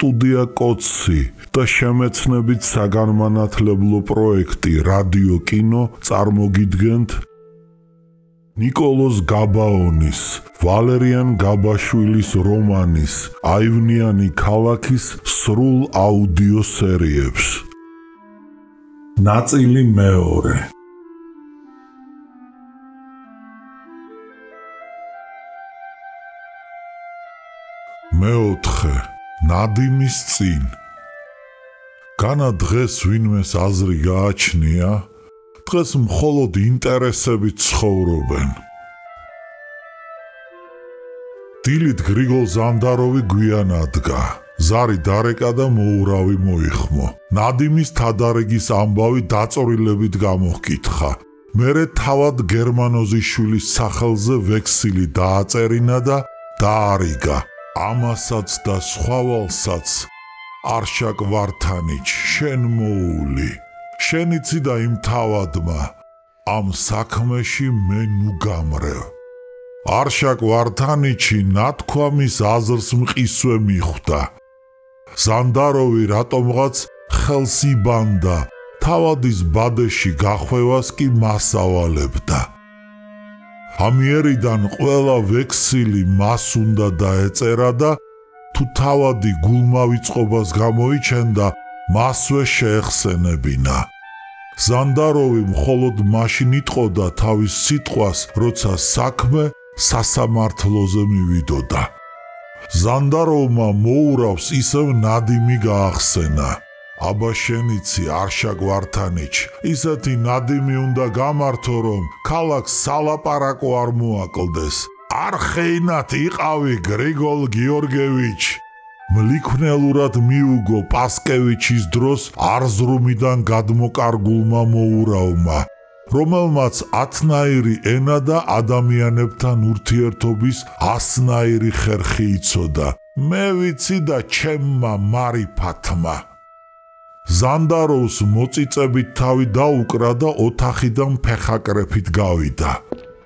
სტუდია კოცი და შემეცნებით საგანმანათლებლო პროექტი რადიო კინო წარმოგიდგენთ ნიკოლოზ გაბაონის, ვალერიან გაბაშვილის რომანის აივნიანი ქალაქის სრულ აუდიო სერიებს. ნაწილი მეორე. მეოთხე. ნადიმის წინ. განა დღეს ვინმეს აზრი გააჩნია, დღეს მხოლოდ ინტერესებით ცხოვრობენ. დილით გრიგოლ ზანდაროვი გვიან ადგა. ზარი დარეკა და მოურავი მოიხმო. ნადიმის თადარიგის ამბავი დაწორილებით გამოჰკითხა. მერე თავად გერმანოზიშვილის სახელზე ვექსილი დააწერინა და დაარიგა. ამასაც და სხვავალსაც არშაკ ვართანიჩ შენ მოული. შენიცი და იმ თავადმა ამ საქმეში მე ნუ გამრევ. არშაკ ვართანიჩი ნათქვამის აზრს მყისვე მიხვდა. ზანდაროვი რატომღაც ხელს იბანდა, თავადის ბადეში გახვევას კი მას ავალებდა. ამიერიდან ყველა ვექსილი მას უნდა დაეწერა და თუ თავადი გულმავიწყობას გამოიჩენდა, მასვე შეეხსენებინა. ზანდაროვი მხოლოდ მაშინ იტყოდა თავის სიტყვას, როცა საქმე სასამართლოზე მივიდოდა. ზანდაროვმა მოურავს ისევ ნადიმი გაახსენა. აბა შენიცი არშაკ ვართანიჩ, ისეთი ნადიმი უნდა გამართო, რომ ქალაქს სალაპარაკო არ მოაკლდეს. არ ხეინათ იყავი გრიგოლ გიორგევიჩ. მლიქვნელურად მიუგო პასკევიჩის დროს არზრუმიდან გადმოკარგულმა მოურავმა, რომელმაც 10-ნაირი ენა და ადამიანებთან ურთიერთობის 100-ნაირი ხერხი იცოდა. მე ვიცი და ჩემმა მარიფათმა. ზანდაროვს მოწიწებით თავი დაუკრა და ოთახიდან ფეხაკრეფით გავიდა.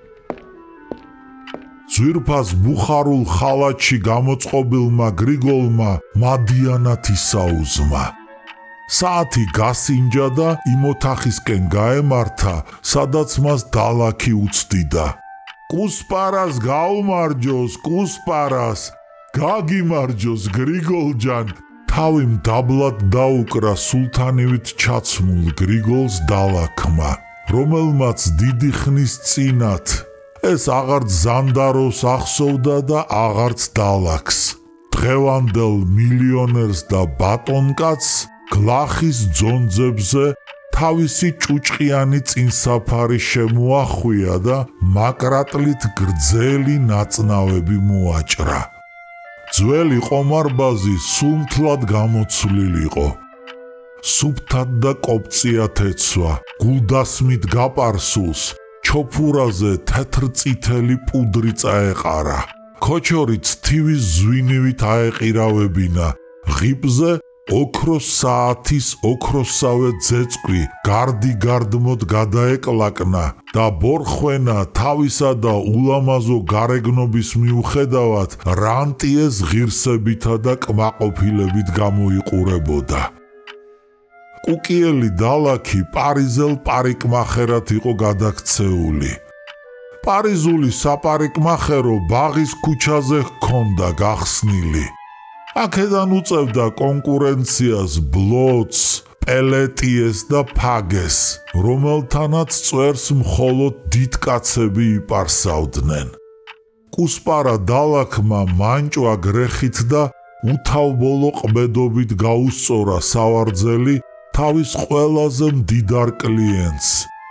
ძვირფას ბუხარულ ხალათში გამოწყობილმა გრიგოლმა მადიანად ისაუზმა. საათი გასინჯა და იმ ოთახისკენ გაემართა, სადაც მას დალაქი უცდიდა. კუსპარას გაუმარჯოს, კუსპარას, გაგიმარჯოს გრიგოლჯან. თავი მდაბლად დაუკრა სულთანივით ჩაცმულ გრიგოლს დალაქმა, რომელმაც დიდი ხნის წინათ ეს აღარც ზანდაროვს ახსოვდა და აღარც დალაქს. დღევანდელ მილიონერს და ბატონკაცს გლახის ძონძებზე თავისი ჭუჭყიანი წინსაფარი შემოახვია და მაკრატლით გრძელი ნაწნავები მოაჭრა. ძველი ყომარბაზი სულთლად გამოცვლილიყო. სუფთად და კოპწიათ ეცვა, გულდასმით გაპარსულს ჩოფურაზე თეთრწითელი პუდრი წაეყარა. ქოჩორიც თივის ზვინივით აეყირავებინა. ღიბზე ოქროს საათის ოქროსავე ძეწყვი გარდიგარდმოდ გადაეკლაკნა და ბორხვენა თავისა და ულამაზო გარეგნობის მიუხედავად რანტიეს ღირსებითა და კმაყოფილებით გამოიყურებოდა. კუკიელი დალაქი პარიზელ პარიკმახერად იყო გადაქცეული. პარიზული საპარიკმახერო ბაღის ქუჩაზე ჰქონდა გახსნილი. აქედან უწევდა კონკურენციას ბლოც, პელეტიეს და ფაგეს, რომელთანაც წვერს მხოლოდ დიდკაცები იპარსავდნენ. კუსპარა დალაქმა მანჭვა გრეხით და უთავბოლო ყბედობით გაუსწორა სავარძელი თავის ყველაზე მდიდარ კლიენტს.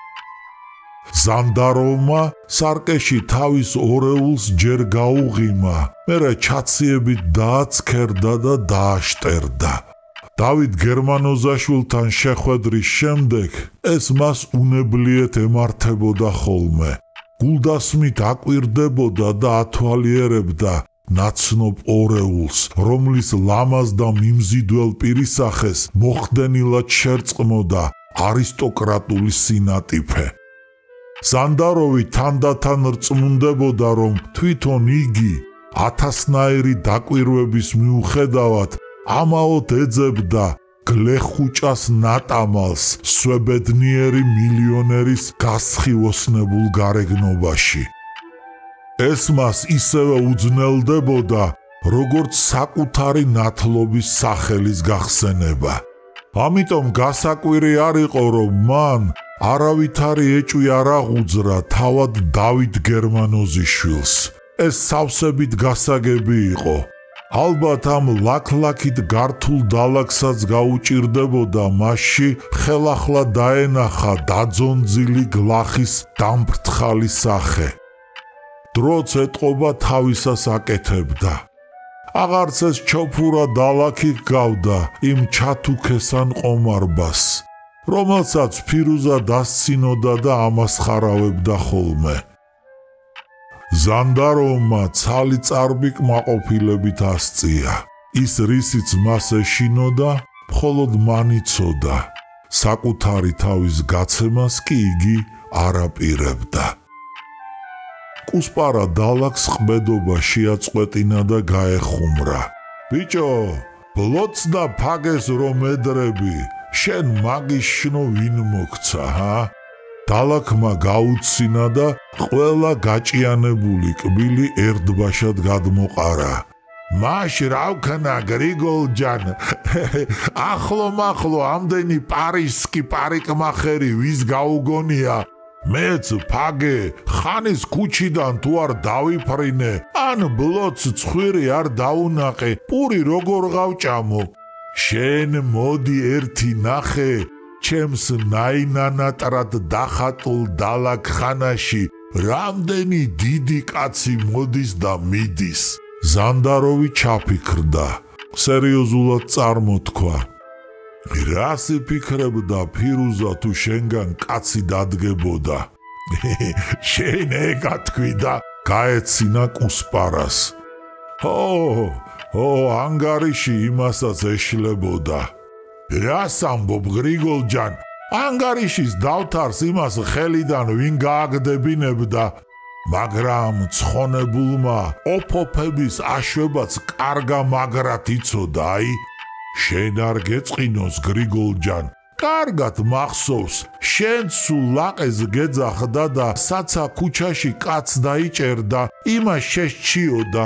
ზანდაროვმა სარკეში თავის ორეულს ჯერ გაუღიმა, მერე ჩაციებით დააცქერდა და დააშტერდა. დავით გერმანოზაშვილთან შეხვედრის შემდეგ ეს მას უნებლიეთ ემართებოდა ხოლმე. გულდასმით აკვირდებოდა და ათვალიერებდა ნაცნობ ორეულს, რომლის ლამაზ და მიმზიდველ პირისახეს მოხდენილად შერწყმოდა არისტოკრატული სინატიფე. ზანდაროვი თანდათან რწმუნდებოდა, რომ თვითონ იგი 1000-ნაირი დაკვირვების მიუხედავად ამაოდ ეძებდა გლეხუჭას ნატამალს სვებედნიერი მილიონერის გასხივოსნებულ გარეგნობაში. ეს მას ისევე უძნელდებოდა, როგორც საკუთარი ნათლობის სახელის გახსენება. ამიტომ გასაკვირი არ იყო, რომ მან არავითარი ეჭვი არ აღუძრა თავად დავით გერმანოზიშვილს. ეს სავსებით გასაგები იყო. ალბათ ამ ლაქლაქით გართულ დალაგსაც გაუჭირდებოდა მასში ხელახლა დაენახა დაძონძილი გლახის დამფრთხალი სახე. დროც ეტყობა თავისას აკეთებდა. აღარც ეს ჩოფურა დალაქი ჰგავდა იმ ჩათუქესან ყომარბას, რომელსაც ფირუზა დასცინოდა და ამას ხარავებდა ხოლმე. ზანდაროვმა ცალი წარბი კმაყოფილებით ასწია. ის რისიც მას ეშინოდა, მხოლოდ მან იცოდა. საკუთარი თავის გაცემას კი იგი არ აპირებდა. კუსპარა დალაქს ყბედობა შეაწყვეტინა და გაეხუმრა. ბიჭო, ბლოც და ფაგეს რომ ედრები, შენ მაგის შნო ვინ მოგცა, ჰა? დალაქმა გაუცინა და ყველა გაჭიანებული კბილი ერთბაშად გადმოყარა. მაშ რა ვქნა გრიგოლჯან, ახლო ამდენი პარისკი პარიკმახერი ვის გაუგონია? მეც ფაგე ხანის ქუჩიდან თუ არ დავიფრინე, ან ბლოც ცხვირი არ დაუნაყე, პური როგორ გავჭამო? შენ მოდი ერთი ნახე, ჩემს ნაინანატრად დახატულ დალაქხანაში რამდენი დიდი კაცი მოდის და მიდის. ზანდაროვი ჩაფიქრდა, სერიოზულად წარმოთქვა. რას იფიქრებდა ფირუზა თუ შენგან კაცი დადგებოდა? შენ ეგა თქვი და გაეცინა კუსპარას. ანგარიში იმასაც ეშლებოდა. რას ამბობ გრიგოლჯან? ანგარიშის დავთარს იმას ხელიდან ვინ გააგდებინებდა, მაგრამ ცხონებულმა ოფოფების აშვებაც კარგა მაგრად იცოდა, აი. შენ არ გეწყინოს გრიგოლჯან, კარგად მახსოვს, შენ სულ ლაყეს გეძახდა და საცა ქუჩაში კაც დაიჭერდა, იმას შეშჩიოდა.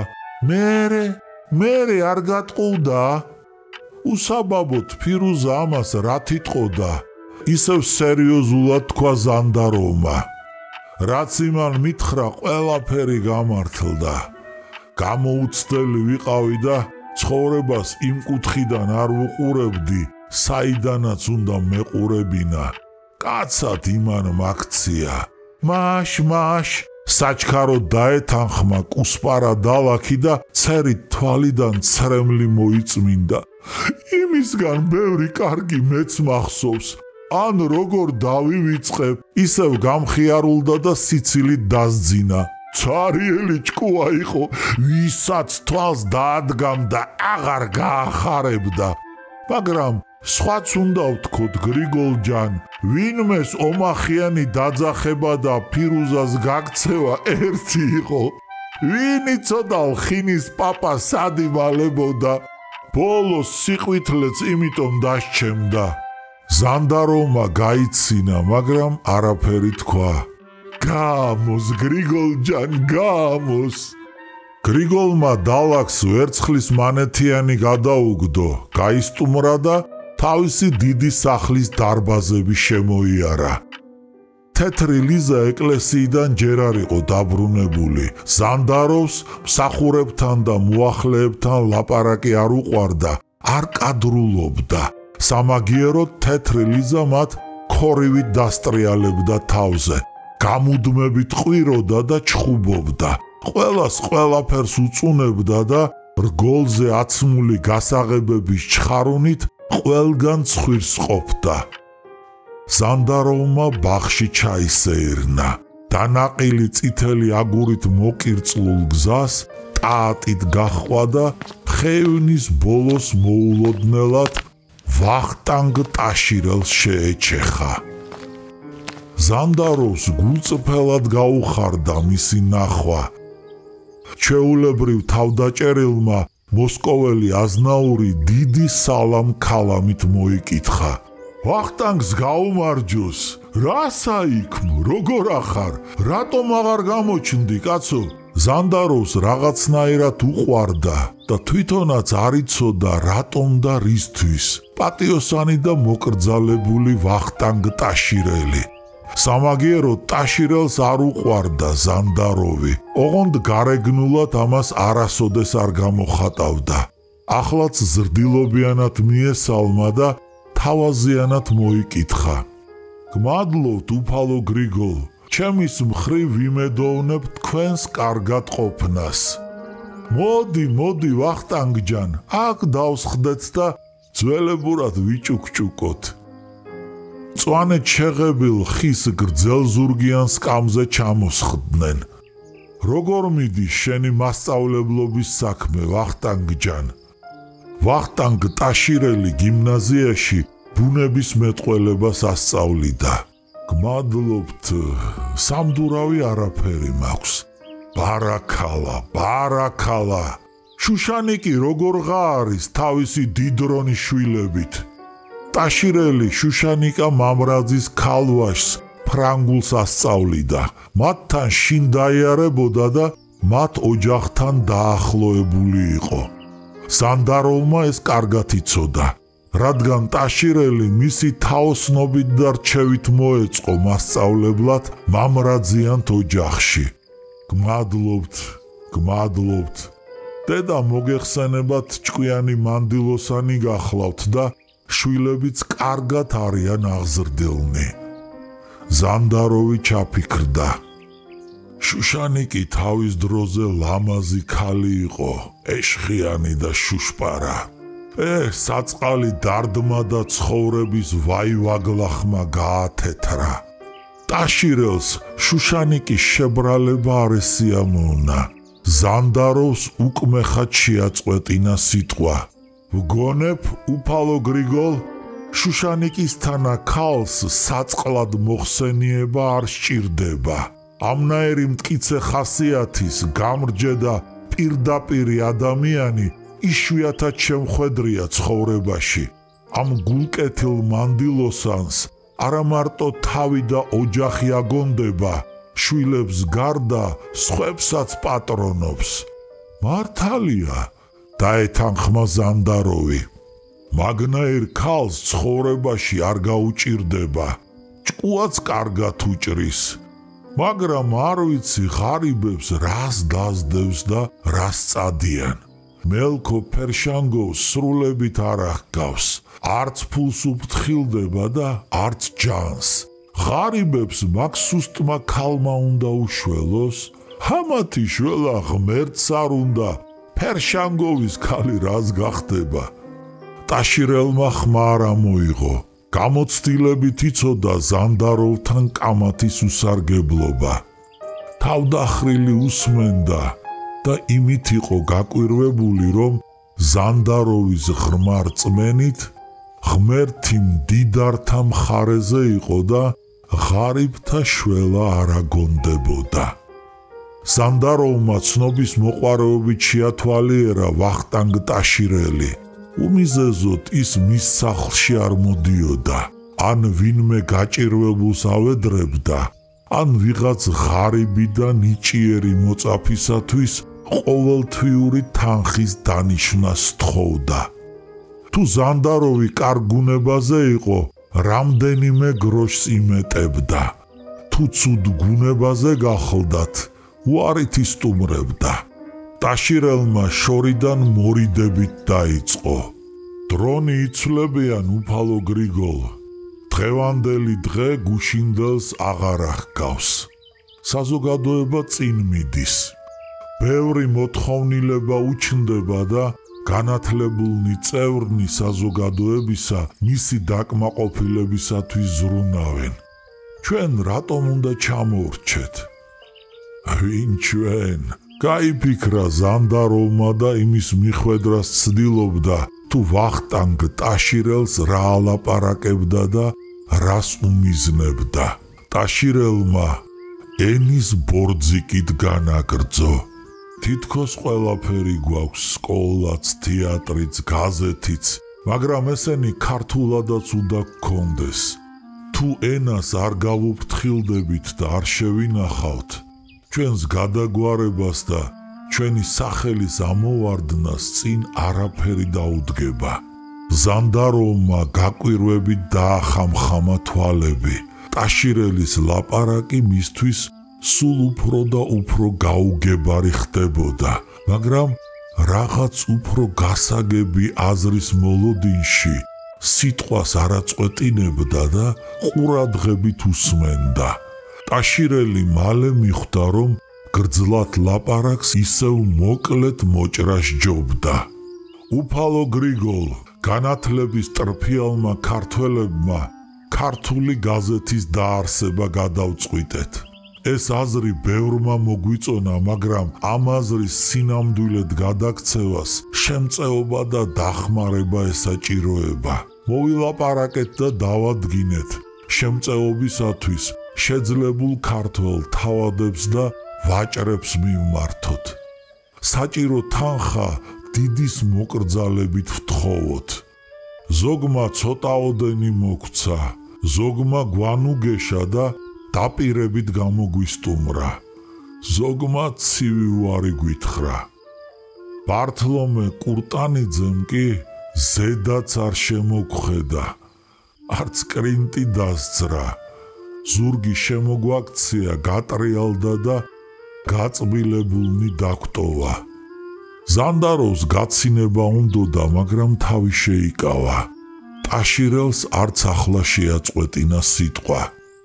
მერე არ გატყუდა? უსაბაბოდ ფირუზა ამას რა თიტყოდა? ისევ სერიოზულად თქვა ზანდაროვმა. რაც იმან მითხრა, ყველაფერი გამართლდა. გამოუცდელი ვიყავი და ცხოვრებას იმ კუთხიდან არ ვუყურებდი, საიდანაც უნდა მეყურებინა. კაცად იმან მაქცია. მაშ საჩქაროდ დაეთანხმა კუსპარა დალაქი და ცერით თვალიდან ცრემლი მოიწმინდა. იმისგან ბევრი კარგი მეც მახსოვს. ან როგორ დავივიწყებ, ისევ გამხიარულდა და სიცილით დასძინა. ცარიელი ჭკუა იყო, ვისაც თვალს დაადგამდა აღარ გაახარებდა. მაგრამ სხვაც უნდა ვთქოთ გრიგოლჯან, ვინმეს ომახიანი დაძახება და ფირუზას გაქცევა ერთი იყო. ვინ იცოდა ხინის პაპა სად იმალებოდა? ბოლოს სიყვითლეც იმიტომ დასჩემდა. ზანდაროვმა გაიცინა, მაგრამ არაფერი თქვა. გამოს გრიგოლჯან, გამოს. გრიგოლმა დალაქს ვერცხლის მანეთიანი გადაუგდო, გაისტუმრა და თავისი დიდი სახლის დარბაზები შემოიარა. თეთრი ლიზა ეკლესიიდან ჯერ არ იყო დაბრუნებული. ზანდაროვს მსახურებთან და მოახლეებთან ლაპარაკი არ უყვარდა, არ კადრულობდა. სამაგიეროდ თეთრი ლიზა მათ ქორივით დასტრიალებდა თავზე. გამუდმებით ყვიროდა და ჩხუბობდა. ყველას ყველაფერს უწუნებდა და რგოლზე აცმული გასაღებების ჩხარუნით ყველგან ცხვირს ყოფდა. ზანდაროვმა ბაღში ჩაისეირნა. დანაყილი წითელი აგურით მოკირწყლულ გზას ტაატით გაჰყვა და ხევნის ბოლოს მოულოდნელად ვახტანგ ტაშირელს შეეჩეხა. ზანდაროვს გულწრფელად გაუხარდა მისი ნახვა. ჩვეულებრივ თავდაჭერილმა მოსკოველი აზნაური დიდი სალამ ქალამით მოიკითხა. ვახტანგს გაუმარჯოს, რა საიქმო, როგორ ახარ, რატომ აღარ გამოჩნდი, კაცო? ზანდაროვს რაღაცნაირად უყვარდა და თვითონაც არ იცოდა რატომ და რისთვის. პატიოსანი და მოკრძალებული ვახტანგ ტაშირელი. სამაგიეროდ ტაშირელს არ უყვარდა ზანდაროვი, ოღონდ გარეგნულად ამას არასოდეს არ გამოხატავდა. ახლაც ზრდილობიანად მიესალმა და თავაზიანად მოიკითხა. გმადლობთ, უფალო გრიგოლ, ჩემის მხრივ ვიმედოვნებ თქვენს კარგად ყოფნას. მოდი ვახტანგჯან, აქ დავსხდეთ და ძველებურად ვიჭუქჭუკოთ. მწვანე ჩეღებილ ხის გრძელზურგიან სკამზე ჩამოსხდნენ. როგორ მიდის შენი მასწავლებლობის საქმე, ვახტანგჯან? ვახტანგ ტაშირელი გიმნაზიაში ბუნების მეტყველებას ასწავლიდა. გმადლობთ, სამდურავი არაფერი მაქვს. ბარაქალა. შუშანიკი როგორღა არის თავისი დიდრონის შვილებით? ტაშირელი შუშანიკა მამრაძის ქალვაშს ფრანგულს ასწავლიდა. მათთან შინ დაიარებოდა და მათ ოჯახთან დაახლოებული იყო. ზანდაროვმა ეს კარგად იცოდა, რადგან ტაშირელი მისი თაოსნობით და რჩევით მოეწყო მასწავლებლად მამრაძიანთ ოჯახში. გმადლობთ. დედა მოგეხსენებათ ჭკვიანი მანდილოსანი გახლავთ და შვილებიც კარგად არიან აღზრდილნი. ზანდაროვი ჩაფიქრდა. შუშანიკი თავის დროზე ლამაზი ქალი იყო, ეშხიანი და შუშპარა. საწყალი დარდმა და ცხოვრების ვაივაგლახმა გაათეთრა. ტაშირელს შუშანიკის შებრალება არ ესიამოვნა. ზანდაროვს უკმეხად შეაწყვეტინა სიტყვა. ვგონებ, უფალო გრიგოლ, შუშანიკისთანა ქალს საწყლად მოხსენიება არ სჭირდება. ამნაირი მტკიცე ხასიათის გამრჯე და პირდაპირი ადამიანი იშვიათად შემხვედრია ცხოვრებაში. ამ გულკეთილ მანდილოსანს არა მარტო თავი და ოჯახი აგონდება, შვილებს გარდა სხვებსაც პატრონობს. მართალია, დაეთანხმა ზანდაროვი. მაგნაირ ქალს ცხოვრებაში არ გაუჭირდება, ჭკუაც კარგად უჭრის. მაგრამ არ ვიცი ღარიბებს რას დასდევს და რას წადიან. მელქო ფერშანგოს სრულებით არ აღგავს, არც ფულს უფრთხილდება და არც ჯანს. ღარიბებს მაგ სუსტმა ქალმა უნდა უშველოს, ჰამათი შველა ღმერთს არ უნდა, ფერშანგოვის ქალი რას გახდება? ტაშირელმა ხმა არ ამოიღო. გამოცდილებით იცოდა ზანდაროვთან კამათის უსარგებლობა. თავდახრილი უსმენდა და იმით იყო გაკვირვებული, რომ ზანდაროვის ღრმა რწმენით ღმერთი მდიდართა მხარეზე იყო და ღარიბთა შველა არ აგონდებოდა. ზანდაროვმა ცნობის მოყვარეობით შეათვალიერა ვახტანგ ტაშირელი. უმიზეზოდ ის მის სახლში არ მოდიოდა, ან ვინმე გაჭირვებულს ავედრებდა, ან ვიღაც ღარიბი და ნიჭიერი მოწაფისათვის ყოველთვიური თანხის დანიშნას თხოვდა. თუ ზანდაროვი კარგ გუნებაზე იყო, რამდენიმე გროშს იმეტებდა. თუ ცუდ გუნებაზე გახლდათ, უარით ისტუმრებდა. ტაშირელმა შორიდან მორიდებით დაიწყო. დრონი იცვლებიან, უფალო გრიგოლ. დღევანდელი დღე გუშინდელს აღარ აღგავს. საზოგადოება წინ მიდის. ბევრი მოთხოვნილება უჩნდება და განათლებულნი წევრნი საზოგადოებისა მისი დაკმაყოფილებისათვის ზრუნავენ. ჩვენ რატომ უნდა ჩამოვრჩეთ? ვინ ჩვენ? გაიფიქრა ზანდაროვმა და იმის მიხვედრას ცდილობდა, თუ ვახტანგ ტაშირელს რა ალაპარაკებდა და რას უმიზნებდა. ტაშირელმა ენის ბორძიკით განაგრძო. თითქოს ყველაფერი გვაქვს, სკოლაც, თეატრიც, გაზეთიც, მაგრამ ესენი ქართულადაც უნდა გქონდეს. თუ ენას არ გავუფრთხილდებით და არ შევინახავთ, ჩვენს გადაგვარებას და ჩვენი სახელის ამოვარდნას წინ არაფერი დაუდგება. ზანდაროვმა გაკვირვებით დაახამხამა თვალები. ტაშირელის ლაპარაკი მისთვის სულ უფრო და უფრო გაუგებარი ხდებოდა, მაგრამ რაღაც უფრო გასაგები აზრის მოლოდინში სიტყვას არაწყვეტინებდა და ყურადღებით უსმენდა. ტაშირელი მალე მიხვდა, რომ გრძლად ლაპარაკს ისევ მოკლედ მოჭრა სჯობდა. უფალო გრიგოლ, განათლების ტრფიალმა ქართველებმა ქართული გაზეთის დაარსება გადავწყვიტეთ. ეს აზრი ბევრმა მოგვიწონა, მაგრამ ამ აზრის სინამდვილედ გადაქცევას შემწეობა და დახმარება ესაჭიროება. მოვილაპარაკეთ და დავადგინეთ შემწეობისათვის შეძლებულ ქართველ თავადებს და ვაჭრებს მივმართოთ. საჭირო თანხა დიდის მოკრძალებით ვთხოვოთ. ზოგმა ცოტაოდენი მოგვცა, ზოგმა გვანუგეშა და დაპირებით გამოგვისტუმრა. ზოგმა ცივი უარი გვითხრა. ბართლომე კურტანიძემ კი ზედაც არ შემოგხედა, არც კრინტი დასძრა. ზურგი შემოგვაქცია, გატრიალდა და გაწბილებულნი დაგვტოვა. ზანდაროვს გაცინება უნდოდა, მაგრამ თავი შეიკავა. ტაშირელს არც ახლა შეაწყვეტინა სიტყვა.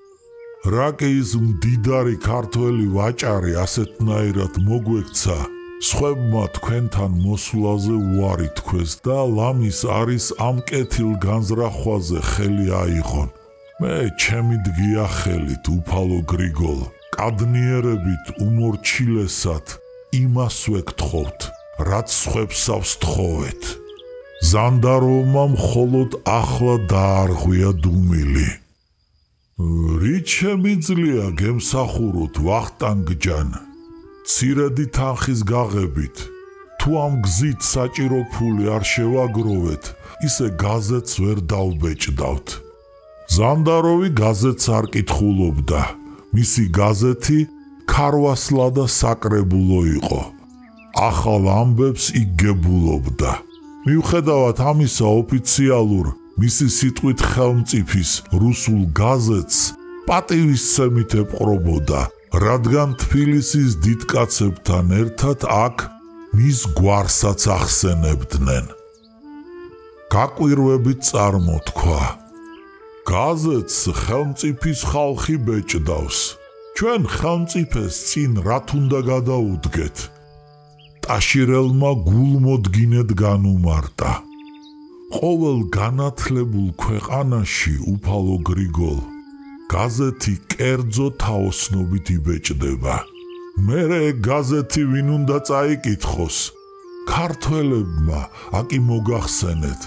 რა კი ის მდიდარი ქართველი ვაჭარი ასეთნაირად მოგვექცა, სხვებმა თქვენთან მოსვლაზე უარი თქვეს და ლამის არის ამ კეთილ განზრახვაზე ხელი აიღონ. მე ჩემი დგია ხელით, უფალო გრიგოლ, კადნიერებით უმორჩილესად იმას ვეკთხოვთ, რაც სხვებსავს თხოვეთ. ზანდაროვმა მხოლოდ ახლა დაარღვია დუმილი. რით შემიძლია გემსახუროთ ვახტანგ-ჯან? ცირედი თანხის გაღებით. თუ ამ გზით საჭირო ფული არ შევაგროვეთ, ისე გაზეთს ვერ დავბეჭდავთ. ზანდაროვი გაზეთს არ კითხულობდა. მისი გაზეთი ქარვასლა და საკრებულო იყო. ახალ ამბებს იგებულობდა. მიუხედავად ამისა, ოფიციალურ მისი სიტყვით ხელმწიფის რუსულ გაზეთს პატივისცემით ეპყრობოდა, რადგან თბილისის დიდკაცებთან ერთად აქ მის გვარსაც ახსენებდნენ. გაკვირვებით წარმოთქვა. გაზეთს ხელმწიფის ხალხი ბეჭდავს. ჩვენ ხელმწიფეს წინ რათ უნდა გადაუდგეთ? ტაშირელმა გულმოდგინედ განუმარტა. ყოველ განათლებულ ქვეყანაში, უფალო გრიგოლ, გაზეთი კერძო თაოსნობით იბეჭდება. მერე გაზეთი ვინ უნდა წაიკითხოს? ქართველებმა აკი მოგახსენეთ.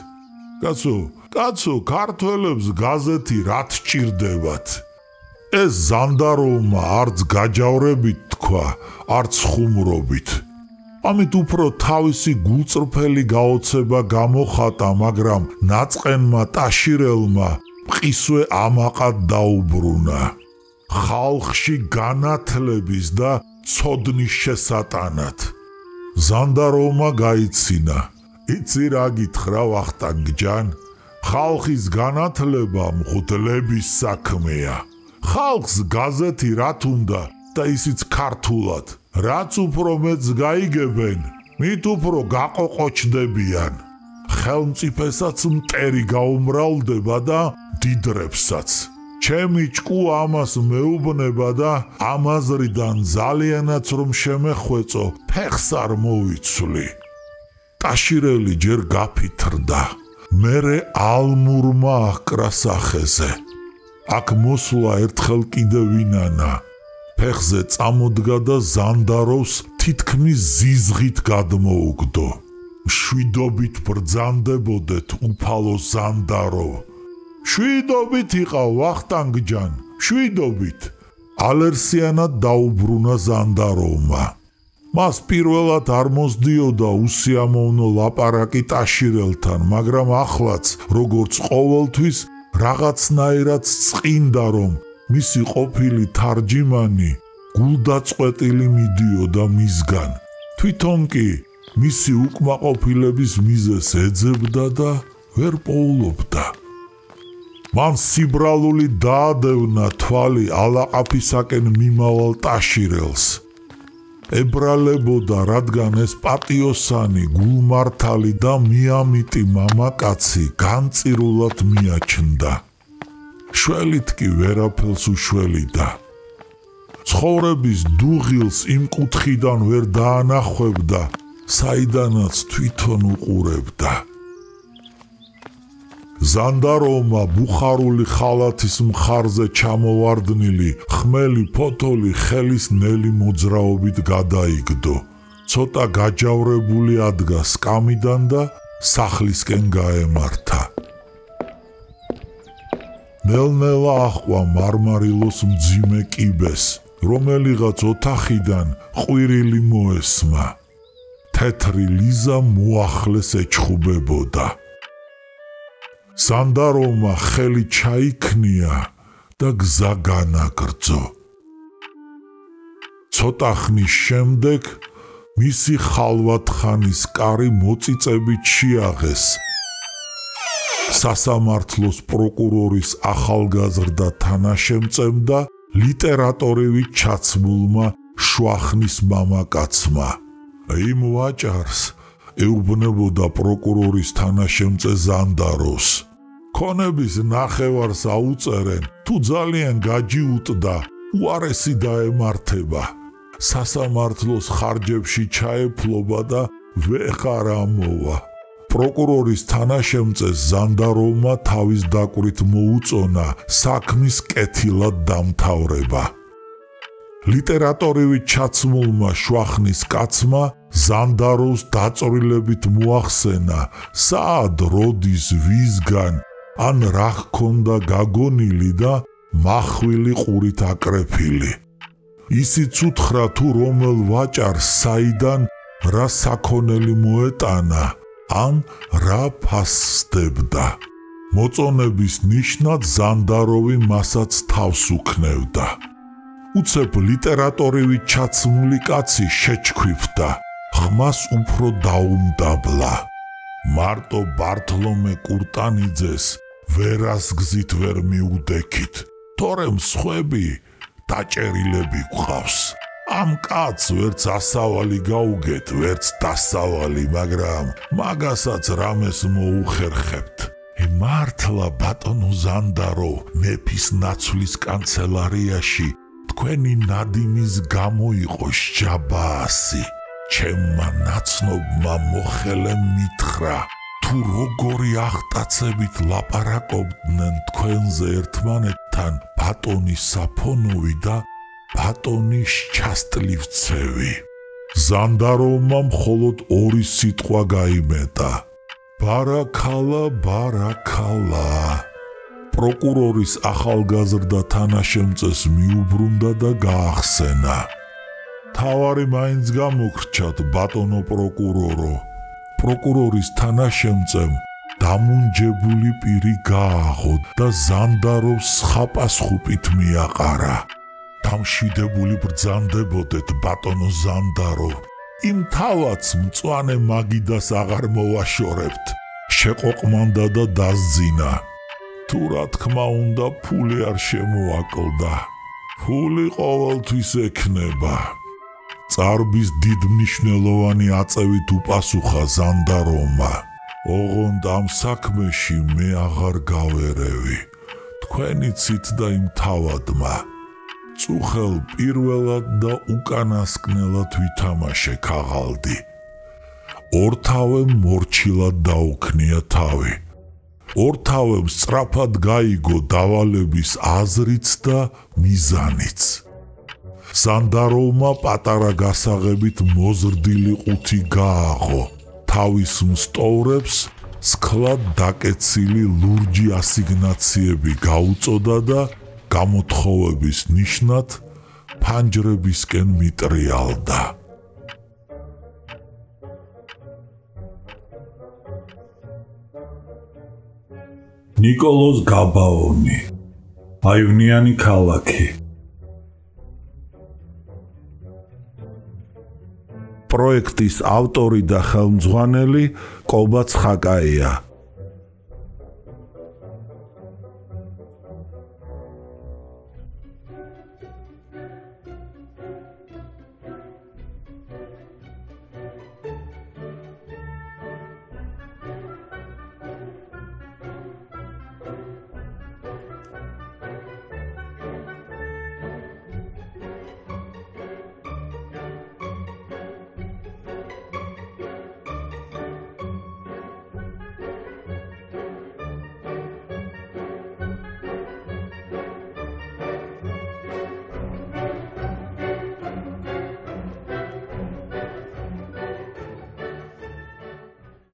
კაცო, ქართველებს გაზეთი რათ ჭირდებათ? ეს ზანდაროვმა არც გაჯავრებით თქვა, არც ხუმრობით. ამით უფრო თავისი გულწრფელი გაოცება გამოხატა, მაგრამ ნაწყენმა ტაშირელმა მყისვე ამაყად დაუბრუნა. ხალხში განათლების და ცოდნის შესატანად. ზანდაროვმა გაიცინა. იცი რა გითხრა ვახტანგ-ჯან? ხალხის განათლება მღვდლების საქმეა. ხალხს გაზეთი რათ უნდა და ისიც ქართულად. რაც უფრო მეც გაიგებენ, მით უფრო გაყოყოჩდებიან. ხელმწიფესაც მტერი გაუმრავლდება და დიდრებსაც. ჩემი ჭკუა ამას მეუბნება და ამ აზრიდან ძალიანაც რომ შემეხვეწო, ფეხს არ მოვიცვლი. ტაშირელი ჯერ გაფითრდა, მერე ალმურმა აჰკრა სახეზე. აქ მოსვლა ერთხელ კიდევ ვინანა. ფეხზე წამოდგა და ზანდაროვს თითქმის ზიზღით გადმოუგდო. შვიდობით ბრძანდებოდეთ, უფალო ზანდაროვ. შვიდობით იყავ ვახტანგ-ჯან, შვიდობით. ალერსიანად დაუბრუნა ზანდაროვმა. მას პირველად არ მოსდიოდა უსიამოვნო ლაპარაკი ტაშირელთან, მაგრამ ახლაც, როგორც ყოველთვის, რაღაცნაირად წინდა, რომ მისი ყოფილი თარჯიმანი გულდაწყვეტილი მიდიოდა მისგან. თვითონ კი მისი უკმაყოფილების მიზეზს ეძებდა და ვერ პოულობდა. მან სიბრალული დაადევნა თვალი ალაყაფისაკენ მიმავალ ტაშირელს. ებრალებოდა, რადგან ეს პატიოსანი, გულმართალი და მიამიტი მამაკაცი განწირულად მიაჩნდა. შველით კი ვერაფერს უშველიდა. ცხოვრების დუღილს იმ კუთხიდან ვერ დაანახვებდა, საიდანაც თვითონ უყურებდა. ზანდაროვმა ბუხარული ხალათის მხარზე ჩამოვარდნილი ხმელი ფოთოლი ხელის ნელი მოძრაობით გადაიგდო. ცოტა გაჯავრებული ადგა სკამიდან და სახლისკენ გაემართა. ნელ-ნელა აჰყვა მარმარილოს მძიმე კიბეს, რომელიღაც ოთახიდან ყვირილი მოესმა. თეთრი ლიზა მოახლეს ეჩხუბებოდა. ზანდაროვმა ხელი ჩაიქნია და გზა განაგრძო. ცოტა ხნის შემდეგ მისი ხალვატხანის კარი მოწიწებით შეაღეს. სასამართლოს პროკურორის ახალგაზრდა თანაშემწემ და ლიტერატორივით ჩაცმულმა შვახნის მამაკაცმა. იმ ვაჭარს ეუბნებოდა პროკურორის თანაშემწე ზანდაროვს. ქონების ნახევარს აუწერენ, თუ ძალიან გაჯიუტდა, უარესი დაემართება. სასამართლოს ხარჯებში ჩაეფლობა და ვეღარ ამოვა. პროკურორის თანაშემწეს ზანდაროვმა თავის დაკვრით მოუწონა საქმის კეთილად დამთავრება. ლიტერატორივით ჩაცმულმა შვახნის კაცმა ზანდაროვს დაწვრილებით მოახსენა, საად როდის ვისგან ან რა ჰქონდა გაგონილი და მახვილი ყურით აკრეფილი. ისიც უთხრა თუ რომელ ვაჭარს საიდან რა საქონელი მოეტანა, ან რა ფასსდებდა. მოწონების ნიშნად ზანდაროვი მასაც თავს უქნევდა. უცებ ლიტერატორივით ჩაცმული კაცი შეჩქვიფდა, ხმას უფრო დაუმდაბლა. მარტო ბართლომე კურტანიძეს ვერასგზით ვერ მიუდექით, თორემ სხვები დაჭერილები გვყავს. ამ კაცს ვერც ასავალი გაუგეთ, ვერც დასავალი, მაგრამ მაგასაც რამეს მოუხერხებთ. მართლა ბატონო ზანდარო, მეფის ნაცვლის კანცელარიაში თქვენი ნადიმის გამო იყო სჯაბაასი. ჩემმა ნაცნობმა მოხელემ მითხრა, თუ როგორი ახტაცებით ლაპარაკობდნენ თქვენზე ერთმანეთთან ბატონი საფონოვი და ბატონი შჩასტლივცევი. ზანდაროვმა მხოლოდ ორი სიტყვა გაიმეტა: ბარაქალა, ბარაქალა. პროკურორის ახალგაზრდა თანაშემწეს მიუბრუნდა და გაახსენა: თავარი მაინც გამოგრჩათ, ბატონო პროკურორო. პროკურორის თანაშემწემ დამუნჯებული პირი გააღო და ზანდაროვს ხაპასხუპით მიაყარა. დამშვიდებული ბრძანდებოდეთ, ბატონო ზანდარო. იმ თავაც მწვანე მაგიდას აღარ მოვაშორებთ. შეყოყმანდა და დასძინა. თუ რა თქმა უნდა ფული არ შემოაკლდა. ფული ყოველთვის ექნება. წარბის დიდმნიშნელოვანი აწევით უპასუხა ზანდაროვმა: ოღონდ ამ საქმეში მე აღარ გავერევი. თქვენიცით და იმ თავადმა. წუხელ პირველად და უკანასკნელად ვითამაშე ქაღალდი. ორთავემ მორჩილად დაუქნია თავი. ორთავემ სწრაფად გაიგო დავალების აზრიც და მიზანიც. ზანდაროვმა პატარა გასაღებით მოზრდილი ყუთი გააღო. თავის მსტოვრებს სქლად დაკეცილი ლურჯი ასიგნაციები გაუწოდა და გამოთხოვების ნიშნად ფანჯრებისკენ მიტრიალდა. ნიკოლოზ გაბაონი, აივნიანი ქალაქი. პროექტის ავტორი და ხელმძღვანელი კობა ცხაკაია.